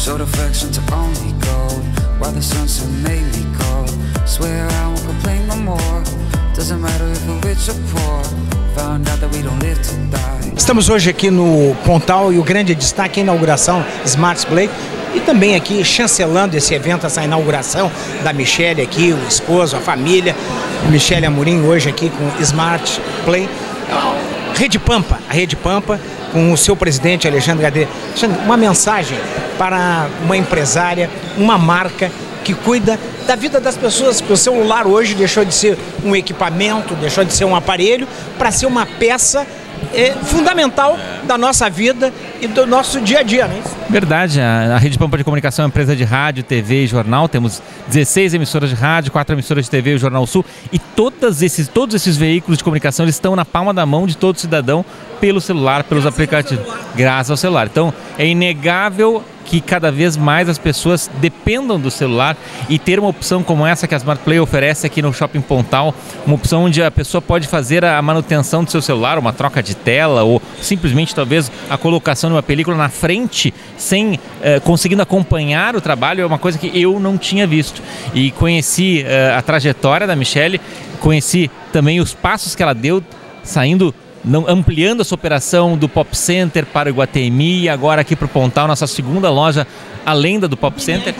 Showed affection to only gold, while the sunset made me cold. Swear I won't complain no more. Doesn't matter if we're rich or poor. Found out that we don't live to die. Estamos hoje aqui no Pontal e o grande destaque é a inauguração Smart Play. E também aqui chancelando esse evento, essa inauguração da Michele aqui, o esposo, a família. Michele Amorim hoje aqui com Smart Play. Rede Pampa, a Rede Pampa com o seu presidente Alexandre Gadret. Uma mensagem para uma empresária, uma marca que cuida da vida das pessoas, porque o celular hoje deixou de ser um equipamento, deixou de ser um aparelho, para ser uma peça fundamental da nossa vida e do nosso dia a dia, né? Verdade, a Rede Pampa de Comunicação é uma empresa de rádio, TV e jornal. Temos 16 emissoras de rádio, 4 emissoras de TV e o Jornal Sul. E todos esses veículos de comunicação eles estão na palma da mão de todo cidadão pelo celular, pelos aplicativos. Graças ao celular. Então, é inegável que cada vez mais as pessoas dependam do celular e ter uma opção como essa que a Smart Play oferece aqui no Shopping Pontal, uma opção onde a pessoa pode fazer a manutenção do seu celular, uma troca de tela ou simplesmente talvez a colocação de uma película na frente sem conseguindo acompanhar o trabalho, é uma coisa que eu não tinha visto. E conheci a trajetória da Michele, conheci também os passos que ela deu saindo, ampliando essa operação do Pop Center para o Iguatemi e agora aqui para o Pontal, nossa segunda loja além da do Pop Center.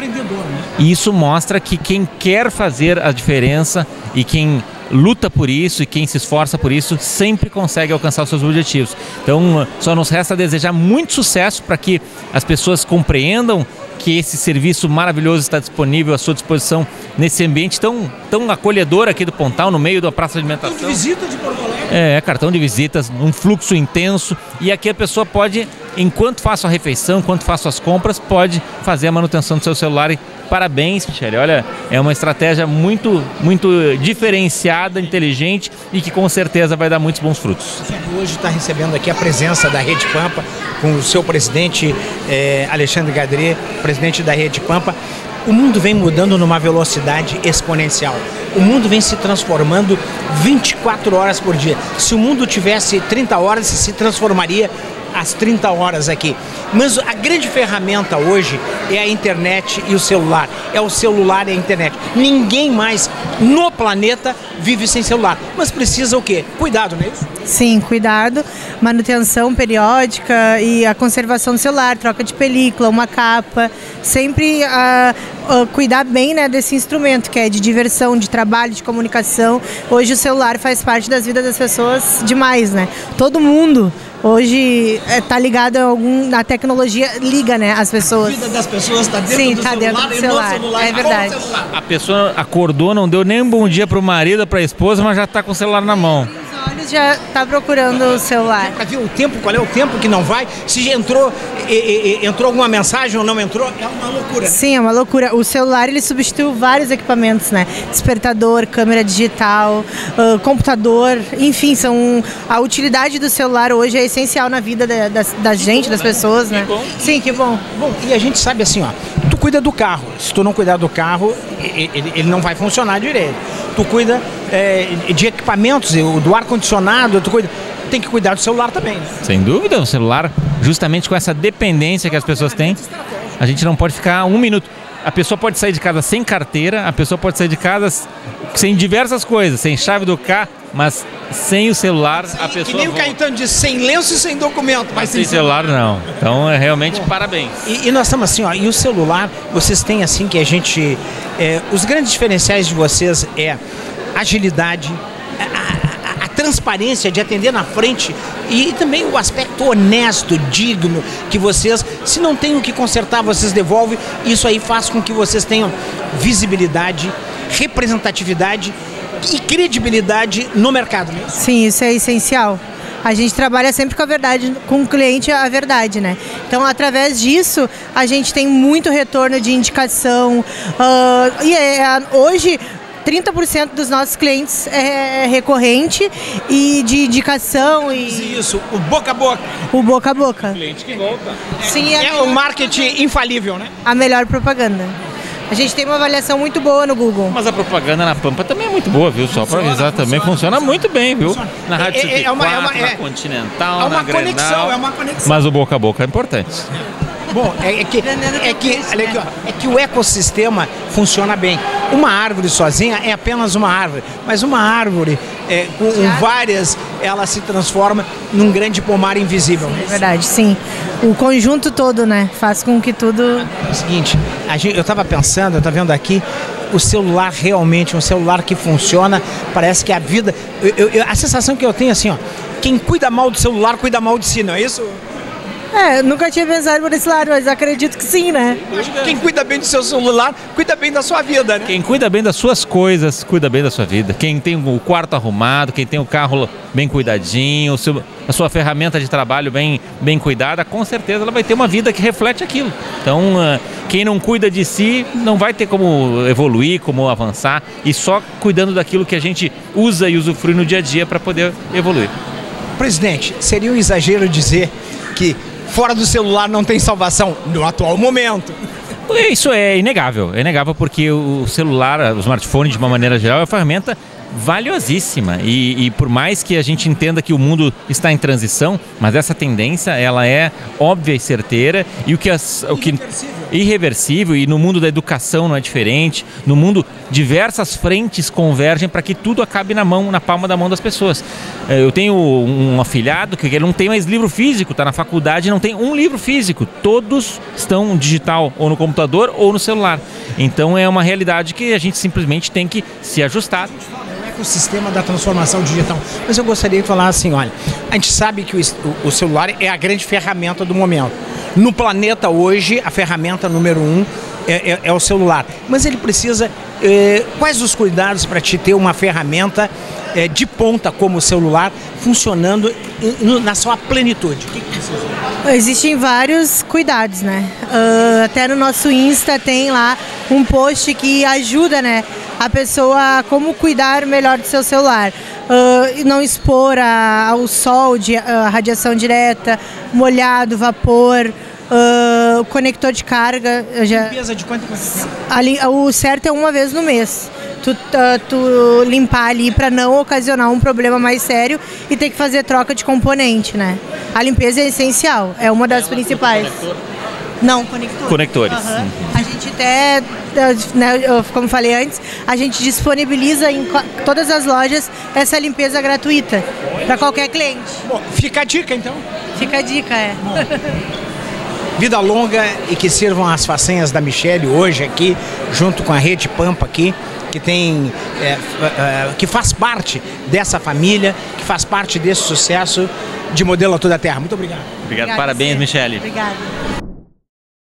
E isso mostra que quem quer fazer a diferença e quem luta por isso e quem se esforça por isso sempre consegue alcançar os seus objetivos. Então só nos resta desejar muito sucesso para que as pessoas compreendam que esse serviço maravilhoso está disponível à sua disposição nesse ambiente tão acolhedor aqui do Pontal, no meio da praça de alimentação. Cartão de visita de Porto Alegre. Cartão de visitas, um fluxo intenso. E aqui a pessoa pode, enquanto faça a refeição, enquanto faça as compras, pode fazer a manutenção do seu celular. E parabéns, Michele. Olha, é uma estratégia muito diferenciada, inteligente e que com certeza vai dar muitos bons frutos. Hoje está recebendo aqui a presença da Rede Pampa com o seu presidente Alexandre Gadret, presidente da Rede Pampa. O mundo vem mudando numa velocidade exponencial. O mundo vem se transformando 24 horas por dia. Se o mundo tivesse 30 horas, se transformaria às 30 horas aqui. Mas a grande ferramenta hoje é a internet e o celular. É o celular e a internet. Ninguém mais no planeta vive sem celular. Mas precisa o quê? Cuidado, não é isso? Sim, cuidado, manutenção periódica e a conservação do celular, troca de película, uma capa, sempre cuidar bem, né, desse instrumento que é de diversão, de trabalho, de comunicação. Hoje o celular faz parte das vidas das pessoas demais, né? Todo mundo hoje está ligado a tecnologia, liga, né, as pessoas. A vida das pessoas está dentro, sim, do tá celular, dentro do celular. Celular. É verdade. A pessoa acordou, não deu nem um bom dia para o marido, para a esposa, mas já está com o celular na mão. Os olhos já tá procurando o celular. Para ver o tempo, qual é o tempo que não vai, se já entrou alguma mensagem ou não entrou, é uma loucura. Sim, é uma loucura. O celular ele substituiu vários equipamentos, né? Despertador, câmera digital, computador, enfim, a utilidade do celular hoje é essencial na vida da gente, das pessoas, né? Sim, que bom. Bom, e a gente sabe assim, ó, tu cuida do carro. Se tu não cuidar do carro, ele não vai funcionar direito. Tu cuida de equipamentos, do ar-condicionado, tem que cuidar do celular também, né? Sem dúvida, o celular, justamente com essa dependência que as pessoas têm, a gente não pode ficar um minuto. A pessoa pode sair de casa sem carteira, a pessoa pode sair de casa sem diversas coisas, sem chave do carro, mas sem o celular a pessoa... Que nem o Caetano disse, sem lenço e sem documento. Mas sem celular não. Então é realmente parabéns. E nós estamos assim, ó, e o celular, vocês têm assim que a gente... os grandes diferenciais de vocês é agilidade, a transparência de atender na frente e também o aspecto honesto, digno, que vocês, se não tem o que consertar, vocês devolvem. Isso aí faz com que vocês tenham visibilidade, representatividade e credibilidade no mercado, né? Sim, isso é essencial. A gente trabalha sempre com a verdade, com o cliente a verdade, né? Então, através disso, a gente tem muito retorno de indicação. Hoje, 30% dos nossos clientes é recorrente e de indicação. Isso, o boca a boca. O boca a boca. O cliente que volta. Sim, é o marketing infalível, né? A melhor propaganda. A gente tem uma avaliação muito boa no Google. Mas a propaganda na Pampa também é muito boa, viu? Só para avisar também, funciona muito bem, viu? Na Rádio 104, na Continental, na Grenal. É uma conexão. Mas o boca a boca é importante. Bom, olha aqui, ó, é que o ecossistema funciona bem. Uma árvore sozinha é apenas uma árvore, mas uma árvore com várias, ela se transforma num grande pomar invisível. É verdade, sim. O conjunto todo, né, faz com que tudo... É o seguinte, eu estava pensando, eu estava vendo aqui, o celular realmente, um celular que funciona, parece que a vida... a sensação que eu tenho assim, ó, quem cuida mal do celular, cuida mal de si, não é isso? Nunca tinha pensado por esse lado, mas acredito que sim, né? Quem cuida bem do seu celular, cuida bem da sua vida, né? Quem cuida bem das suas coisas, cuida bem da sua vida. Quem tem o quarto arrumado, quem tem o carro bem cuidadinho, a sua ferramenta de trabalho bem cuidada, com certeza ela vai ter uma vida que reflete aquilo. Então, quem não cuida de si não vai ter como evoluir, como avançar, e só cuidando daquilo que a gente usa e usufrui no dia a dia para poder evoluir. Presidente, seria um exagero dizer que fora do celular não tem salvação no atual momento? Isso é inegável porque o celular, o smartphone de uma maneira geral é uma ferramenta valiosíssima e por mais que a gente entenda que o mundo está em transição, mas essa tendência ela é óbvia e certeira e o que irreversível, e no mundo da educação não é diferente, no mundo diversas frentes convergem para que tudo acabe na palma da mão das pessoas. Eu tenho um afilhado que ele não tem mais livro físico, está na faculdade e não tem um livro físico, todos estão digital, ou no computador ou no celular. Então é uma realidade que a gente simplesmente tem que se ajustar. O sistema da transformação digital. Mas eu gostaria de falar assim, olha, a gente sabe que o celular é a grande ferramenta do momento. No planeta hoje, a ferramenta número 1 é o celular. Mas ele precisa... quais os cuidados para te ter uma ferramenta de ponta como o celular funcionando na sua plenitude? O que precisa? Existem vários cuidados, né? Até no nosso Insta tem lá um post que ajuda, né, a pessoa a como cuidar melhor do seu celular. Não expor ao sol, a radiação direta, molhado, vapor, o conector de carga. Limpeza de quanto tempo? O certo é uma vez no mês. Tu limpar ali para não ocasionar um problema mais sério e ter que fazer troca de componente, né? A limpeza é essencial, é uma das principais. Não, conectores. Uhum. A gente até, né, como falei antes, a gente disponibiliza em todas as lojas essa limpeza gratuita para qualquer cliente. Bom, fica a dica então? Fica a dica, Vida longa e que sirvam as façanhas da Michele hoje aqui, junto com a Rede Pampa aqui, que tem, que faz parte dessa família, que faz parte desse sucesso de Modelo a Toda a Terra. Muito obrigado. Obrigado, parabéns, Michele. Obrigada.